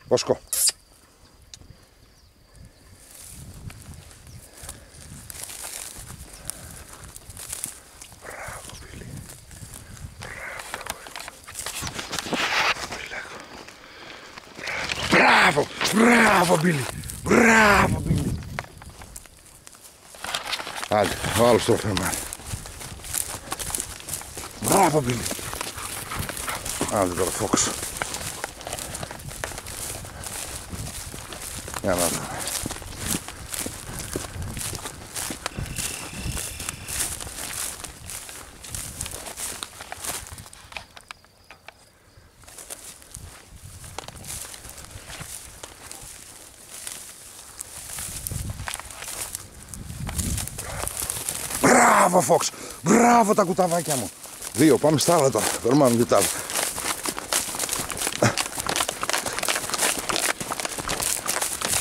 Βοσκό. Μπράβο, Μπίλι. Μπράβο, μπράβο, Μπίλι. Μπράβο, Μπίλι. Άντε, ο άλλος το έφερε. Μπράβο, Μπίλι. Άντε τώρα, Φόξ. Για να δούμε. Μπράβο, Φόξ. Μπράβο τα κουταβάκια μου. 2, πάμε στα άλλα τώρα. Περμάνουν και τα άλλα.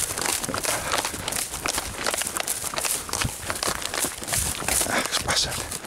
Σπάσανε.